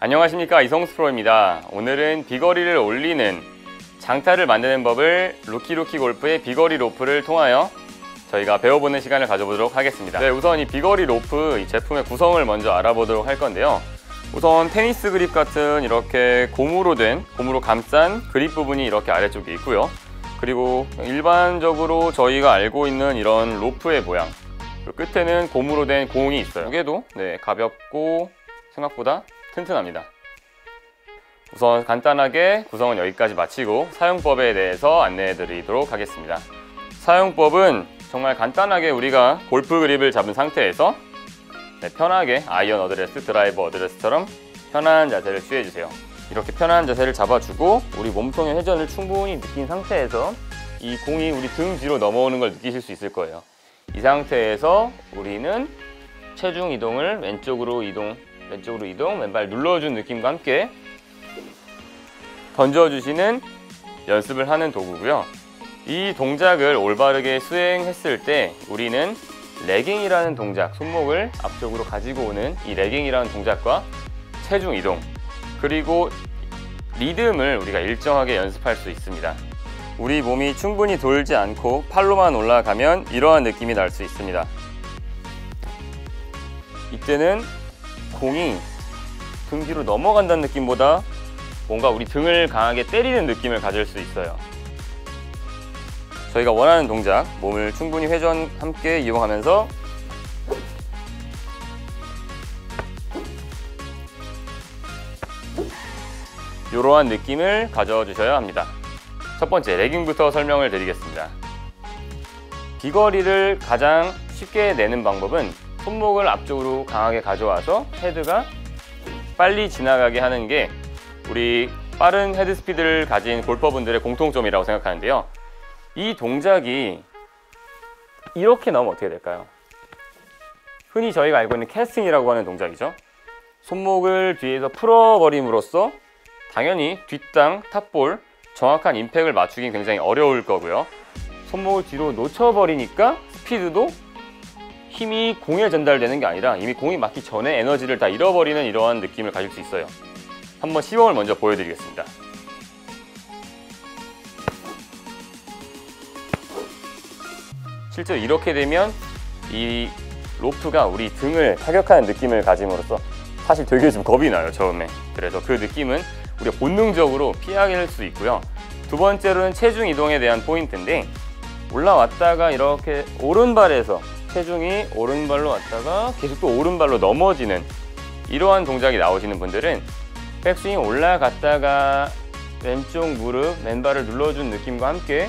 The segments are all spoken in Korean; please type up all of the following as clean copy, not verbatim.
안녕하십니까, 이성수 프로입니다. 오늘은 비거리를 올리는 장타를 만드는 법을 루키루키 골프의 비거리 로프를 통하여 저희가 배워보는 시간을 가져보도록 하겠습니다. 네, 우선 이 비거리 로프 이 제품의 구성을 먼저 알아보도록 할 건데요. 우선 테니스 그립 같은 이렇게 고무로 감싼 그립 부분이 이렇게 아래쪽에 있고요. 그리고 일반적으로 저희가 알고 있는 이런 로프의 모양, 끝에는 고무로 된 공이 있어요. 무게도 가볍고 생각보다 튼튼합니다. 우선 간단하게 구성은 여기까지 마치고 사용법에 대해서 안내해 드리도록 하겠습니다. 사용법은 정말 간단하게 우리가 골프 그립을 잡은 상태에서 편하게 아이언 어드레스, 드라이버 어드레스처럼 편한 자세를 취해주세요. 이렇게 편한 자세를 잡아주고 우리 몸통의 회전을 충분히 느낀 상태에서 이 공이 우리 등 뒤로 넘어오는 걸 느끼실 수 있을 거예요. 이 상태에서 우리는 체중 이동을 왼쪽으로 이동, 왼발 눌러준 느낌과 함께 던져주시는 연습을 하는 도구고요. 이 동작을 올바르게 수행했을 때 우리는 레깅이라는 동작, 손목을 앞쪽으로 가지고 오는 이 레깅이라는 동작과 체중 이동, 그리고 리듬을 우리가 일정하게 연습할 수 있습니다. 우리 몸이 충분히 돌지 않고 팔로만 올라가면 이러한 느낌이 날 수 있습니다. 이때는 공이 등 뒤로 넘어간다는 느낌보다 뭔가 우리 등을 강하게 때리는 느낌을 가질 수 있어요. 저희가 원하는 동작, 몸을 충분히 회전 함께 이용하면서 이러한 느낌을 가져주셔야 합니다. 첫 번째, 레깅부터 설명을 드리겠습니다. 비거리를 가장 쉽게 내는 방법은 손목을 앞쪽으로 강하게 가져와서 헤드가 빨리 지나가게 하는 게 우리 빠른 헤드 스피드를 가진 골퍼분들의 공통점이라고 생각하는데요. 이 동작이 이렇게 나오면 어떻게 될까요? 흔히 저희가 알고 있는 캐스팅이라고 하는 동작이죠. 손목을 뒤에서 풀어버림으로써 당연히 뒷땅, 탑볼, 정확한 임팩을 맞추긴 굉장히 어려울 거고요. 손목을 뒤로 놓쳐버리니까 스피드도 힘이 공에 전달되는 게 아니라 이미 공이 맞기 전에 에너지를 다 잃어버리는 이러한 느낌을 가질 수 있어요. 한번 시범을 먼저 보여드리겠습니다. 실제로 이렇게 되면 이 로프가 우리 등을 타격하는 느낌을 가짐으로써 사실 되게 좀 겁이 나요, 처음에. 그래서 그 느낌은 우리가 본능적으로 피할 수 있고요. 두 번째로는 체중 이동에 대한 포인트인데, 올라왔다가 이렇게 오른발에서 체중이 오른발로 왔다가 계속 또 오른발로 넘어지는 이러한 동작이 나오시는 분들은 백스윙이 올라갔다가 왼쪽 무릎, 맨발을 눌러준 느낌과 함께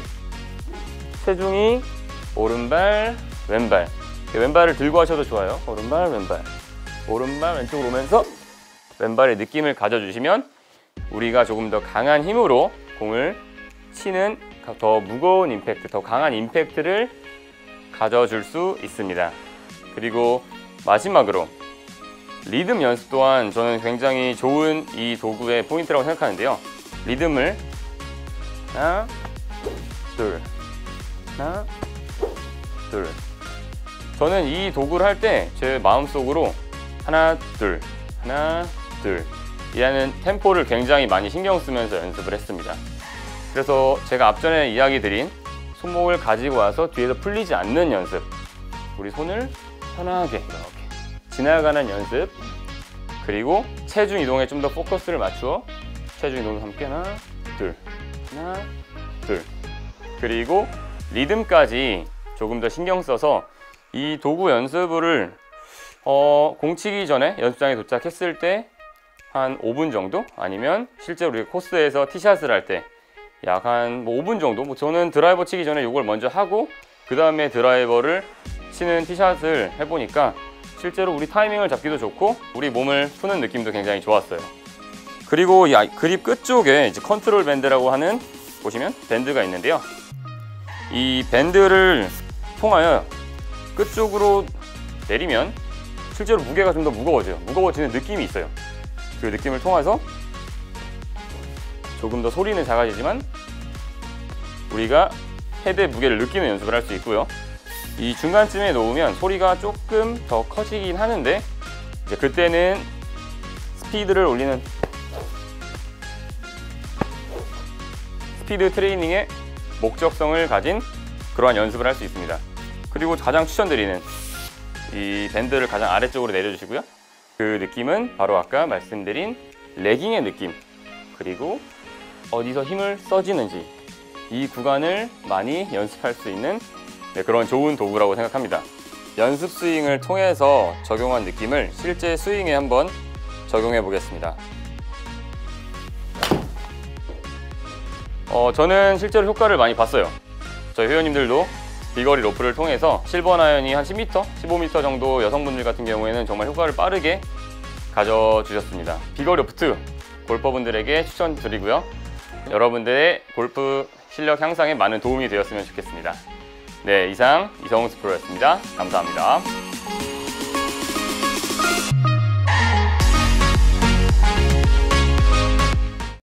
체중이 오른발, 왼발, 왼발을 들고 하셔도 좋아요. 오른발, 왼발, 오른발, 왼쪽으로 오면서 왼발의 느낌을 가져주시면 우리가 조금 더 강한 힘으로 공을 치는 더 무거운 임팩트, 더 강한 임팩트를 가져줄 수 있습니다. 그리고 마지막으로 리듬 연습 또한 저는 굉장히 좋은 이 도구의 포인트라고 생각하는데요. 리듬을 하나, 둘, 하나, 둘. 저는 이 도구를 할 때 제 마음속으로 하나, 둘, 하나, 둘 이라는 템포를 굉장히 많이 신경 쓰면서 연습을 했습니다. 그래서 제가 앞전에 이야기 드린 손목을 가지고 와서 뒤에서 풀리지 않는 연습, 우리 손을 편하게 이렇게 지나가는 연습, 그리고 체중 이동에 좀 더 포커스를 맞추어 체중 이동과 함께 하나, 둘, 하나, 둘, 그리고 리듬까지 조금 더 신경 써서 이 도구 연습을 공 치기 전에 연습장에 도착했을 때 한 5분 정도, 아니면 실제로 우리 코스에서 티샷을 할 때 약 한 5분 정도, 저는 드라이버 치기 전에 이걸 먼저 하고 그 다음에 드라이버를 치는 티샷을 해보니까 실제로 우리 타이밍을 잡기도 좋고 우리 몸을 푸는 느낌도 굉장히 좋았어요. 그리고 이 그립 끝쪽에 이제 컨트롤 밴드라고 하는, 보시면 밴드가 있는데요. 이 밴드를 통하여 끝쪽으로 내리면 실제로 무게가 좀 더 무거워져요. 무거워지는 느낌이 있어요. 그 느낌을 통해서 조금 더 소리는 작아지지만 우리가 헤드의 무게를 느끼는 연습을 할 수 있고요. 이 중간쯤에 놓으면 소리가 조금 더 커지긴 하는데 이제 그때는 스피드를 올리는 스피드 트레이닝의 목적성을 가진 그러한 연습을 할 수 있습니다. 그리고 가장 추천드리는 이 밴드를 가장 아래쪽으로 내려주시고요. 그 느낌은 바로 아까 말씀드린 레깅의 느낌, 그리고 어디서 힘을 써지는지 이 구간을 많이 연습할 수 있는 그런 좋은 도구라고 생각합니다. 연습 스윙을 통해서 적용한 느낌을 실제 스윙에 한번 적용해 보겠습니다. 저는 실제로 효과를 많이 봤어요. 저희 회원님들도 비거리 로프를 통해서 7번 아이언이 한 10m, 15m 정도 여성분들 같은 경우에는 정말 효과를 빠르게 가져주셨습니다. 비거리 로프2 골퍼분들에게 추천드리고요. 여러분들의 골프 실력 향상에 많은 도움이 되었으면 좋겠습니다. 네, 이상 이성훈 스프로였습니다. 감사합니다.